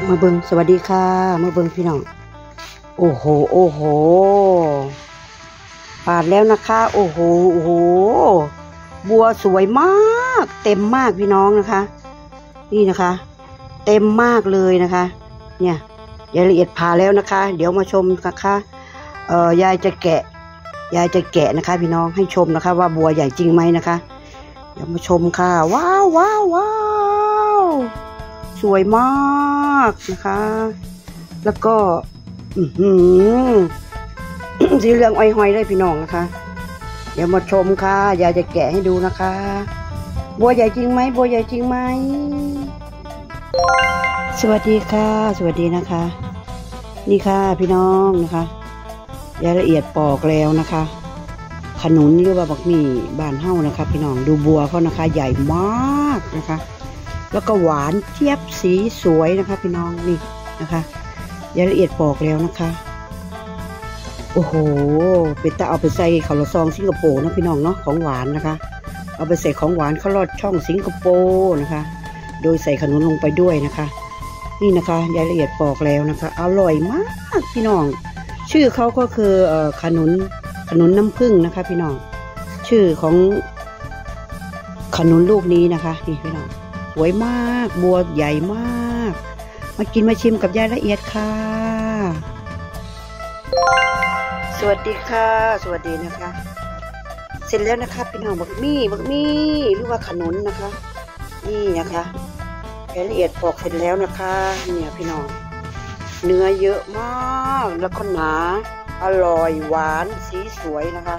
มาเบิงสวัสดีค่ะมาเบิงพี่น้องโอ้โหโอ้โหปาดแล้วนะคะโอ้โหโอ้โหบัวสวยมากเต็มมากพี่น้องนะคะนี่นะคะเต็มมากเลยนะคะเนี่ยรายละเอียดผ่าแล้วนะคะเดี๋ยวมาชมนะคะยายจะแกะนะคะพี่น้องให้ชมนะคะว่าบัวใหญ่จริงไหมนะคะเดี๋ยวมาชมค่ะว้าวว้าวว้าวสวยมากนะคะแล้วก็สีเหลืองอ้อยหอยเลยพี่น้องนะคะเดี๋ยวมาชมค่ะยายจะแกะให้ดูนะคะบัวใหญ่จริงไหมบัวใหญ่จริงไหมสวัสดีค่ะสวัสดีนะคะนี่ค่ะพี่น้องนะคะรายละเอียดปอกแล้วนะคะขนุนหรือว่าบักหมี่บ้านเฮ้านะคะพี่น้องดูบัวเขานะคะใหญ่มากนะคะแล้วก็หวานเจี๊ยบสีสวยนะคะพี่น้องนี่นะคะรายละเอียดปอกแล้วนะคะโอ้โหเป็นตาเอาไปใส่ข้าวละซองสิงคโปร์นะพี่น้องเนาะของหวานนะคะเอาไปใส่ของหวานข้าวลอดช่องสิงคโปร์นะคะโดยใส่ขนุนลงไปด้วยนะคะนี่นะคะรายละเอียดปอกแล้วนะคะอร่อยมากพี่น้องชื่อเขาก็คือขนุนน้ำผึ้งนะคะพี่น้องชื่อของขนุนลูกนี้นะคะนี่พี่น้องสวยมากบัวใหญ่มากมากินมาชิมกับยายละเอียดค่ะสวัสดีค่ะสวัสดีนะคะเสร็จแล้วนะคะพี่น้องบักมี่หรือว่าขนุนนะคะนี่นะคะรายละเอียดปอกเสร็จแล้วนะคะเนี่ยพี่น้องเนื้อเยอะมากแล้วก็หนาอร่อยหวานสีสวยนะคะ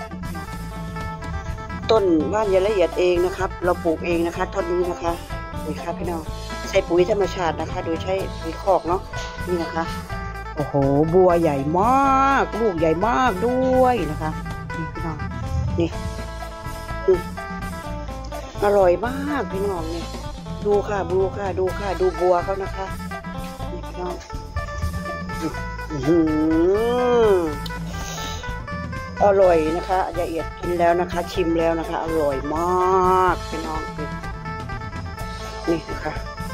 ต้นบ้านยายละเอียดเองนะครับเราปลูกเองนะคะต้นนี้นะคะนี่ค่ะพี่น้องใช้ปุ๋ยธรรมชาตินะคะโดยใช้ปุ๋ยคอกเนาะนี่นะคะโอ้โหบัวใหญ่มากลูกใหญ่มากด้วยนะคะนี่พี่น้องนี่อร่อยมากพี่น้องเนี่ยดูค่ะดูบัวเขานะคะนี่พี่น้องอร่อยนะคะละเอียดกินแล้วนะคะชิมแล้วนะคะอร่อยมากพี่น้องนี่นะคะ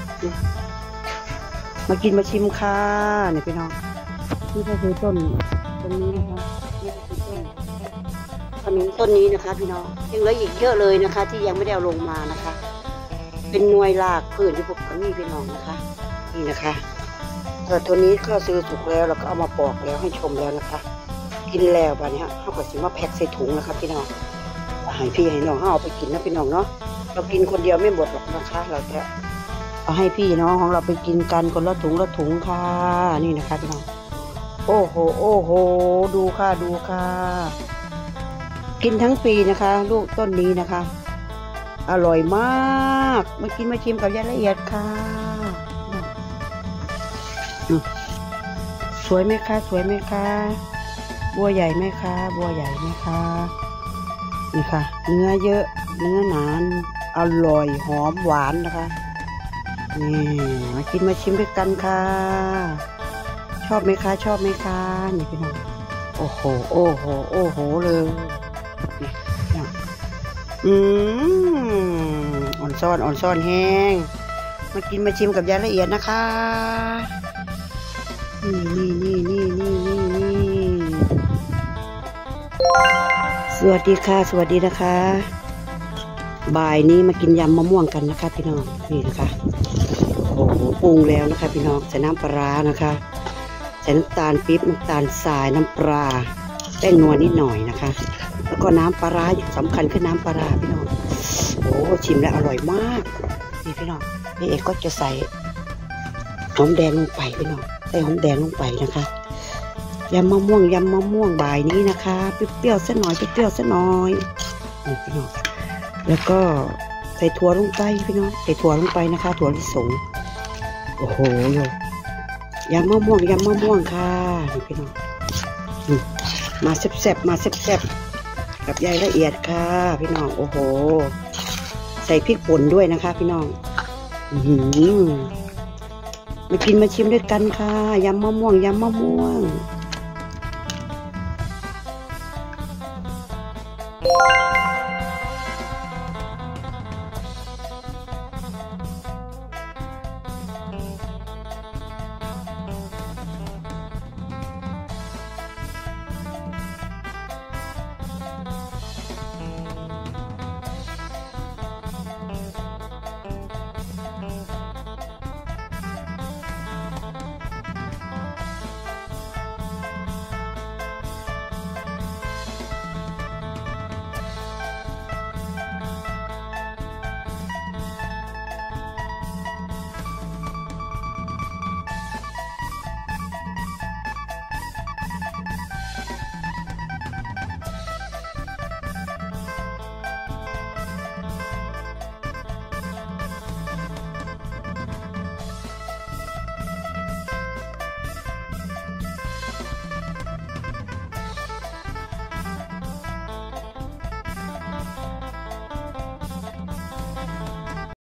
มากินมาชิมค่ะเนี่ยพี่น้องนี่ก็คือต้นนี้นะคะนี่คือต้นขนุนต้นนี้นะคะพี่น้องยังเหลืออีกเยอะเลยนะคะที่ยังไม่ได้เอาลงมานะคะเป็นหน่วยรากพืชที่พวกนี้พี่น้องนะคะนี่นะคะตัวนี้ก็ซื้อสุกแล้วเราก็เอามาปอกแล้วให้ชมแล้วนะคะกินแล้วบ้านนี้เขาก็สิมาแพ็คใส่ถุงนะคะพี่น้องให้พี่ให้น้องเอาไปกินนะพี่น้องเนาะเรากินคนเดียวไม่หมดหรอกนะคะเราจะเอาให้พี่น้องของเราไปกินกันคนละถุงค่ะนี่นะคะพี่น้องโอ้โหดูค่ะกินทั้งปีนะคะลูกต้นนี้นะคะอร่อยมากมากินมาชิมกับยายละเอียดค่ะสวยไหมคะบัวใหญ่ไหมคะนี่ค่ะเนื้อเยอะเนื้อหนาอร่อยหอมหวานนะคะนี่มากินมาชิมด้วยกันค่ะชอบไหมคะนี่พี่น้องโอ้โหเลยอ่อนซ่อนแห้งมากินมาชิมกับยายละเอียดนะคะนี่สวัสดีค่ะสวัสดีนะคะบ่ายนี้มากินยำมะม่วงกันนะคะพี่น้องนี่นะคะโอ้โหปรุงแล้วนะคะพี่น้องใส่น้ำปลานะคะใส่น้ำตาลปี๊บน้ำตาลทรายน้ำปลาแป้งนัวนิดหน่อยนะคะแล้วก็น้ำปลาสำคัญคือน้ำปลาพี่น้องโอ้ชิมแล้วอร่อยมากนี่พี่น้องพี่เอกก็จะใส่หอมแดงลงไปพี่น้องใส่หอมแดงลงไปนะคะยำมะม่วงบ่ายนี้นะคะเปรี้ยวๆสักหน่อยนี่พี่น้องแล้วก็ใส่ถั่วลงไปพี่น้องใส่ถั่วลงไปนะคะถั่วลิสงโอ้โหยำมะม่วงค่ะนี่พี่น้องมาแซ่บกับยายละเอียดค่ะพี่น้องโอ้โหใส่พริกป่นด้วยนะคะพี่น้องมากินมาชิมด้วยกันค่ะยำมะม่วง